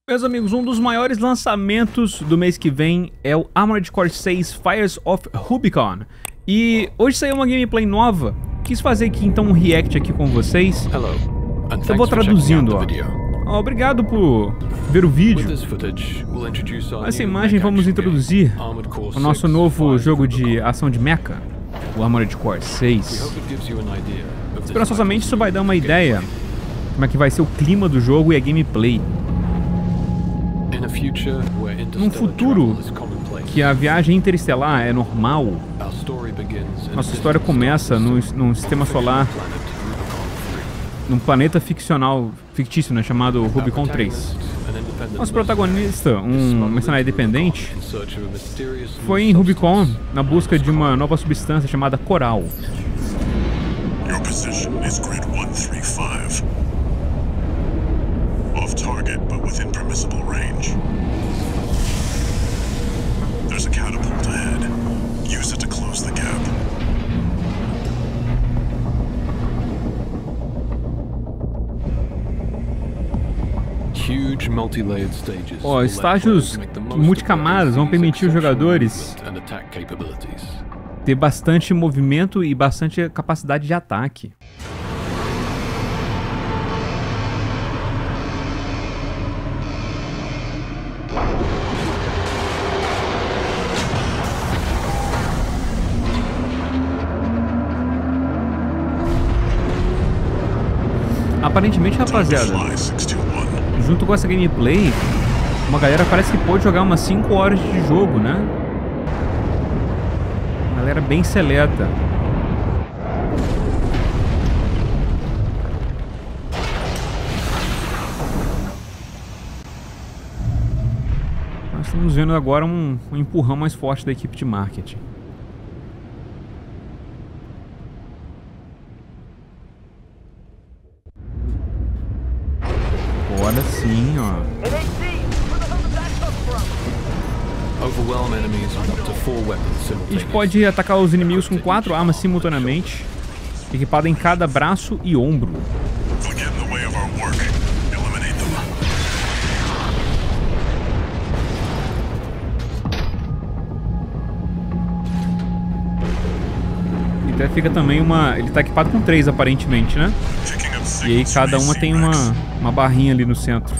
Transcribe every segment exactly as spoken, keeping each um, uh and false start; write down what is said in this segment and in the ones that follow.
Meus amigos, um dos maiores lançamentos do mês que vem é o Armored Core seis Fires of Rubicon. E hoje saiu uma gameplay nova. Quis fazer aqui então um react aqui com vocês. Eu vou traduzindo, ó. Obrigado por ver o vídeo. Nessa imagem vamos introduzir o nosso novo jogo de ação de mecha, o Armored Core seis. Esperançosamente isso vai dar uma ideia como é que vai ser o clima do jogo e a gameplay. Num futuro que a viagem interestelar é normal, nossa história começa num, num sistema solar, num planeta ficcional, fictício, né, chamado Rubicon três. Nosso protagonista, um mercenário independente, foi em Rubicon na busca de uma nova substância chamada coral. Your position is grid one three five. Off target, but within permissible range. There's a catapult ahead. Use it to close the gap. Huge multi-layered stages. Ó, estágios multicamadas vão permitir os jogadores ter bastante movimento e bastante capacidade de ataque. Aparentemente, rapaziada, junto com essa gameplay, uma galera parece que pode jogar umas cinco horas de jogo, né? Uma galera bem seleta. Nós estamos vendo agora um, um empurrão mais forte da equipe de marketing. Agora sim, ó. A gente pode atacar os inimigos com quatro armas simultaneamente, equipado em cada braço e ombro. E até fica também uma... Ele tá equipado com três aparentemente, né? E aí cada uma tem uma, uma barrinha ali no centro.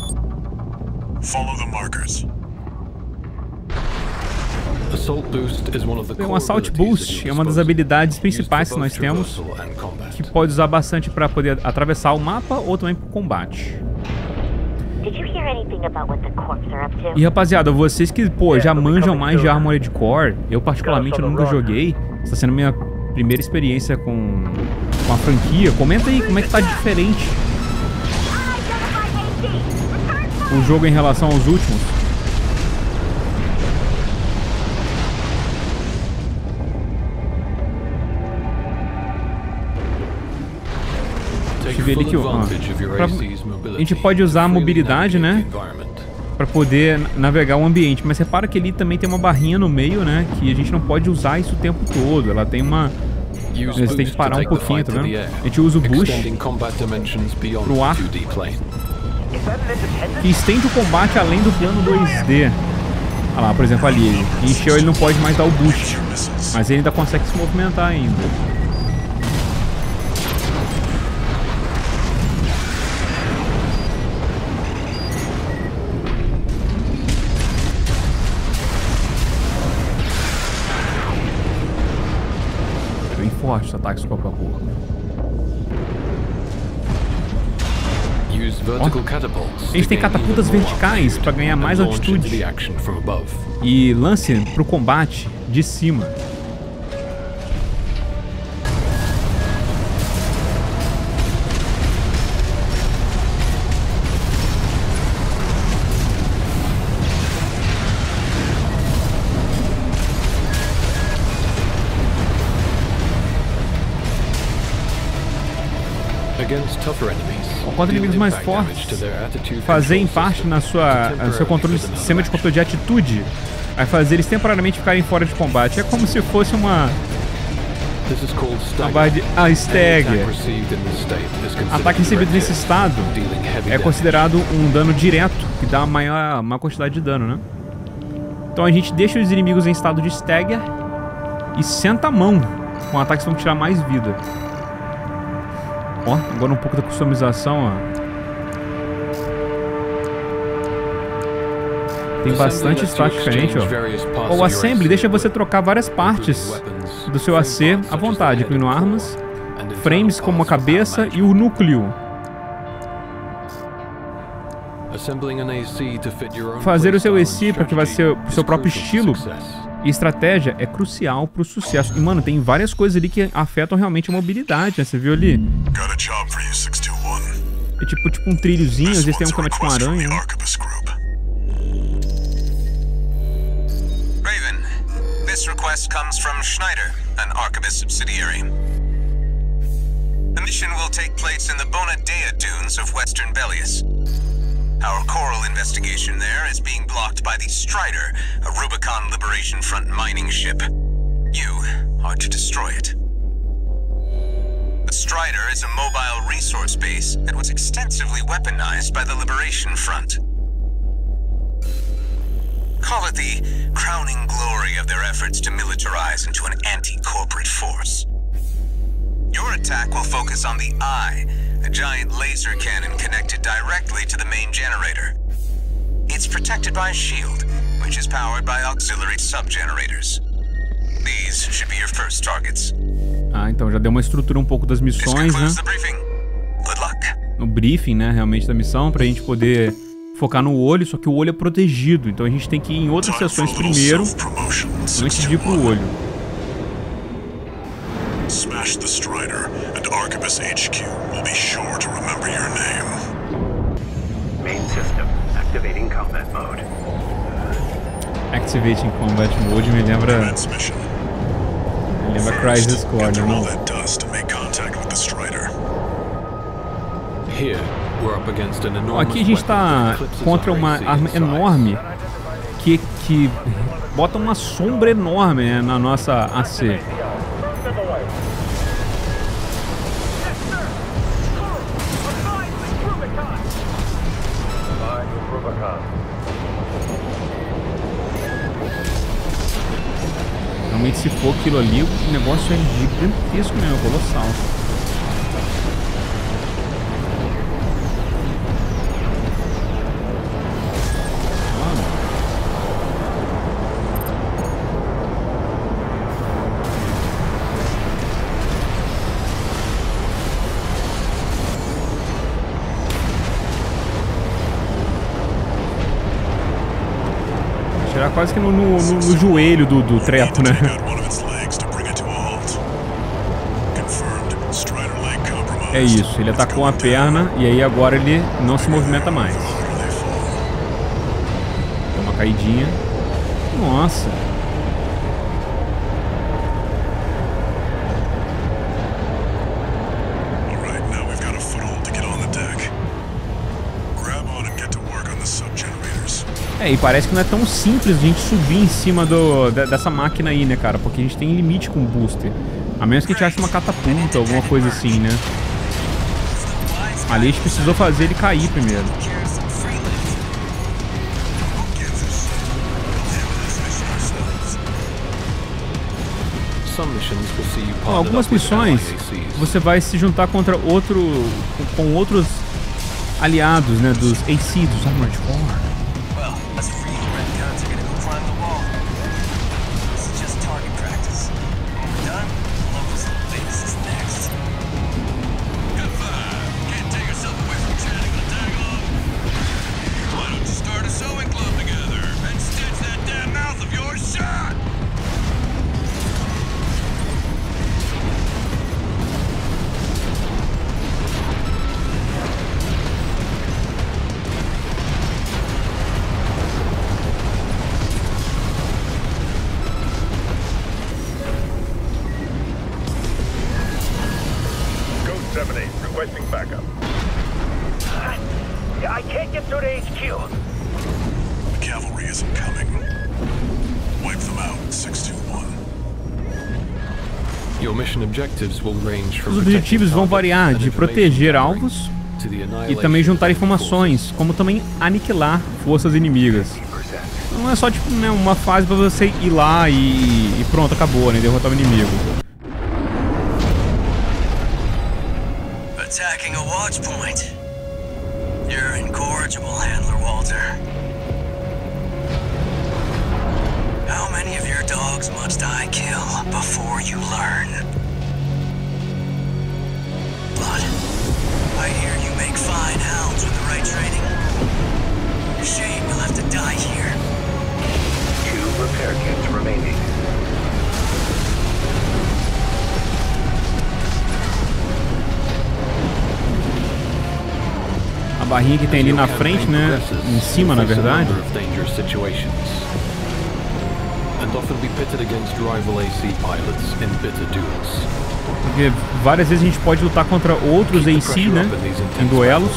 O Assault Boost é uma das habilidades principais que nós temos, que pode usar bastante para poder atravessar o mapa ou também para o combate. E rapaziada, vocês que pô, já manjam mais de Armored Core, eu particularmente nunca joguei, está sendo minha primeira experiência com, com a franquia. Comenta aí como é que tá diferente o jogo em relação aos últimos. Deixa eu ver ali que ó, pra, a gente pode usar a mobilidade, né, para poder navegar o ambiente, mas repara que ali também tem uma barrinha no meio, né, que a gente não pode usar isso o tempo todo. Ela tem uma... Você tem que parar um pouquinho, tá vendo? A gente usa o boost pro ar, que estende o combate além do plano dois D. Olha lá, por exemplo, ali, ele encheu, ele não pode mais dar o boost, mas ele ainda consegue se movimentar ainda. Forte os ataques corpo a corpo. Ó, a gente tem catapultas verticais para ganhar mais altitude e lance para o combate de cima. Contra inimigos mais fortes, fazer em parte na sua, no seu controle de sistema de controle de atitude vai fazer eles temporariamente ficarem fora de combate. É como se fosse uma This is called A barra de... Ah, Any Stagger. attack received in this state is considered Ataque recebido direct nesse hit, estado dealing heavy é damage. considerado um dano direto, que dá maior, maior quantidade de dano, né? Então a gente deixa os inimigos em estado de Stagger e senta a mão com ataques que vão tirar mais vida. Ó, agora um pouco da customização, ó. Tem bastante status diferente, ó. O Assembly deixa você trocar várias partes do seu A C à vontade, incluindo armas, frames como a cabeça e o núcleo. Fazer o seu A C porque vai ser o seu próprio estilo e estratégia é crucial pro sucesso. E, mano, tem várias coisas ali que afetam realmente a mobilidade, né? Você viu ali? Got a job for you, six two one. É tipo, tipo um trilhozinho, às vezes tem um que com aranha, né? Arquebus Group. Raven, this request comes from Schneider, an Arquebus subsidiary. The mission will take place in the Bonadea Dunes of Western Bellius. Our coral investigation there is being blocked by the Strider, a Rubicon Liberation Front mining ship. You are to destroy it. The Strider is a mobile resource base that was extensively weaponized by the Liberation Front. Call it the crowning glory of their efforts to militarize into an anti-corporate force. Your attack will focus on the Eye, a giant laser cannon connected directly to the main generator. It's protected by a shield, which is powered by auxiliary sub-generators. These should be your first targets. Ah, então já deu uma estrutura um pouco das This missões, né? concludes the briefing. Good luck. No briefing, né, realmente da missão, pra gente poder focar no olho, só que o olho é protegido, então a gente tem que ir em outras Time for a sessões little primeiro, self-promotion, antes six de two ir pro one. olho. Smash the Strider, and Arquebus H Q will be sure to remember your name. Main system activating combat mode. Activating Combat Mode me lembra, Commence mission. me lembra First, Crisis Core, get through não? all that dust and make contact with the Strider. Here, we're up against an enormous Aqui a gente tá weapon that eclipses contra our uma A C arma in size. enorme que, que bota uma sombra enorme, né, na nossa A C. Realmente, se for aquilo ali, o negócio é gigantesco mesmo, colossal. Tirar quase que no, no, no, no joelho do, do treco, né? Take out one of its legs to bring it to a halt. Confirmed. Strider leg compromised. É isso, ele atacou a perna e aí agora ele não se movimenta mais. Harder they fall. Deu uma caidinha. Nossa. All right, now we've got a foothold to get on the deck. Grab on and get to work on the sub-generators. É, e parece que não é tão simples a gente subir em cima do, de- dessa máquina aí, né, cara? Porque a gente tem limite com o booster. A menos que a gente ache uma catapulta, alguma coisa assim, né? Ali a gente precisou fazer ele cair primeiro. Some missions will see you Ó, partnered algumas up with missões allied A Cs. você vai se juntar contra outro, com, com outros aliados, né, dos A C, dos Armored Core. Well, as for you, Redguns are gonna go climb the wall. This is just target practice. When we're done, Locust Base is next. Good five. Can't take yourself away from chatting with a tag along. Why don't you start a sewing club together and stitch that damn mouth of yours shut? Code seven eight, requesting backup. I can't get through to H Q. The cavalry isn't coming. Wipe them out, six two one. Your mission objectives will range from Os objetivos vão variar de proteger alvos e também juntar informações, como também aniquilar forças inimigas. Não é só tipo, né, uma fase pra você ir lá e, e pronto, acabou, né? Derrotar o inimigo. Attacking a watch point. You're incorrigible, Handler Walter. How many of your dogs must I kill before you learn? But I hear you make fine hounds with the right training. Shame you'll have to die here. Two repair kits remaining. A barrinha que tem ali na frente, né? Em cima, na verdade. Porque várias vezes a gente pode lutar contra outros A C, né? Em duelos.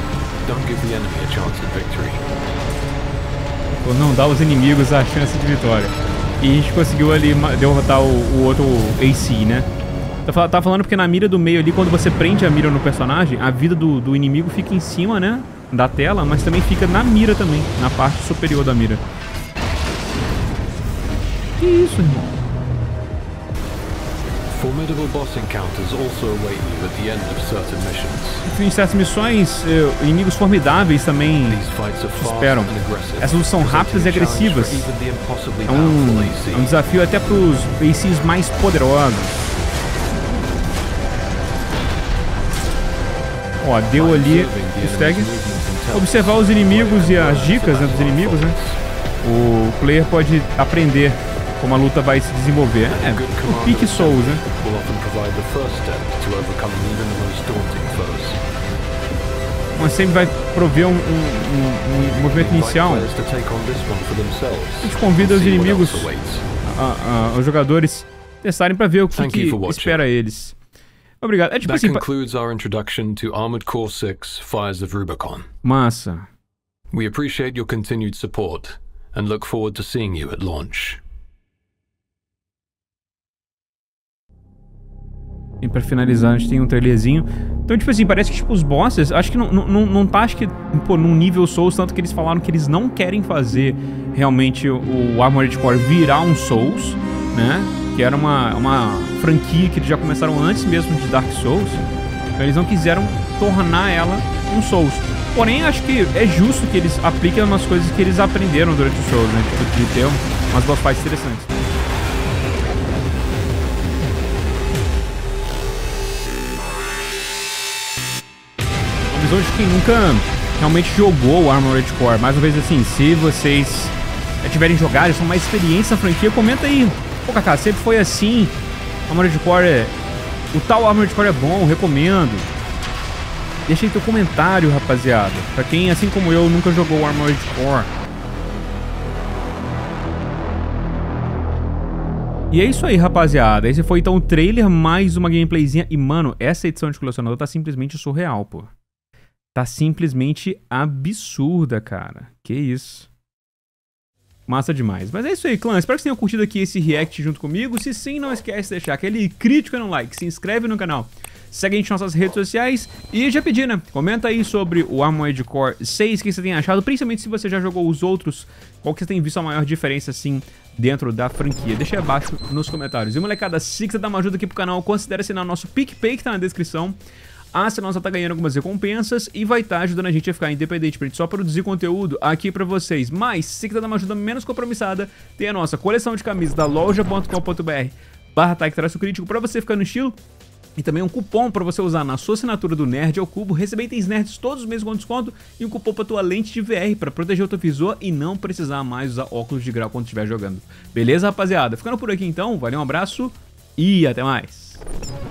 Ou não dá aos inimigos a chance de vitória. E a gente conseguiu ali derrotar o, o outro A C, né? Tá, tá falando porque na mira do meio ali, quando você prende a mira no personagem, a vida do, do inimigo fica em cima, né? Da tela, mas também fica na mira também, na parte superior da mira. Que isso, irmão? Formidable boss encounters also await you at the end of certain missions. Em certas missões, inimigos formidáveis também te esperam. Essas são rápidas e agressivas. É um, é um desafio até para os A Cs mais poderosos. Ó, deu ali o tag. Observar os inimigos e as dicas, né, dos inimigos, né? O player pode aprender como a luta vai se desenvolver. É, o pique Souls, né? Mas sempre vai prover um, um, um, um movimento inicial. A gente convida os inimigos, a, a, os jogadores, testarem pra ver o que, que espera eles. Obrigado. É tipo That assim, concludes our introduction to Armored Core six Fires of Rubicon. Massa. We appreciate your continued support and look forward to seeing you at launch. E pra finalizar, a gente tem um trailerzinho. Então, tipo assim, parece que tipo, os bosses, acho que não, não, não tá, acho que, pô, num nível Souls, tanto que eles falaram que eles não querem fazer realmente o Armored Core virar um Souls, né? Que era uma, uma franquia que eles já começaram antes mesmo de Dark Souls. Então eles não quiseram tornar ela um Souls. Porém, acho que é justo que eles apliquem umas coisas que eles aprenderam durante o Souls, né? Tipo, de ter umas boss fights interessantes. Uma visão de quem nunca realmente jogou o Armored Core. Mais uma vez assim, se vocês já tiverem jogado, já são mais experientes na franquia, comenta aí. Pô, Kaká, sempre foi assim. Armored Core é... O tal Armored Core é bom, recomendo. Deixa aí teu comentário, rapaziada. Pra quem, assim como eu, nunca jogou o Armored Core. E é isso aí, rapaziada. Esse foi então o trailer, mais uma gameplayzinha. E, mano, essa edição de colecionador tá simplesmente surreal, pô. Tá simplesmente absurda, cara. Que isso. Massa demais. Mas é isso aí, clã. Espero que vocês tenham curtido aqui esse react junto comigo. Se sim, não esquece de deixar aquele crítico no like. Se inscreve no canal. Segue a gente nas nossas redes sociais. E já pedi, né? Comenta aí sobre o Armored Core seis. O que você tem achado. Principalmente se você já jogou os outros. Qual que você tem visto a maior diferença, assim, dentro da franquia. Deixa aí abaixo nos comentários. E, molecada, se quiser dar uma ajuda aqui pro canal, considere assinar o nosso PicPay, que tá na descrição. A Sinal tá ganhando algumas recompensas e vai estar tá ajudando a gente a ficar independente pra gente só produzir conteúdo aqui pra vocês. Mas, se quiser dar uma ajuda menos compromissada, tem a nossa coleção de camisas da loja ponto com ponto br barra Traço Crítico pra você ficar no estilo. E também um cupom pra você usar na sua assinatura do Nerd ao Cubo, receber itens nerds todos os meses com desconto e um cupom pra tua lente de V R pra proteger o teu visor e não precisar mais usar óculos de grau quando estiver jogando. Beleza, rapaziada? Ficando por aqui então, valeu, um abraço e até mais.